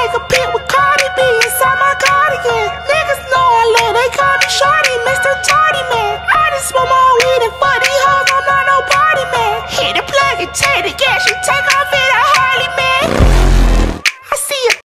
take a pic with Cardi B inside my cardigan. Niggas know I love, they call me Shorty, Mr. Tardy Man. I just smoke my weed and fuck these hoes, I'm not no party man. Hit the plug and take the gas, you take off in a Harley man.